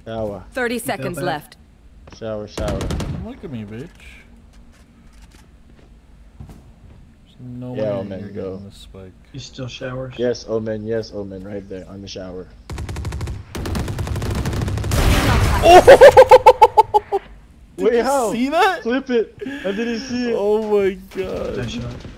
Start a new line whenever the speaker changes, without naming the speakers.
Shower.
30 seconds left.
Shower.
Look at me, bitch. There's no way
Omen,
you're
go.
getting this spike.
He still showers.
Yes, Omen. Yes, Omen. Right there on the shower.
Wait, how? See that?
Flip it. I didn't see it.
Oh my god.
Nice shot.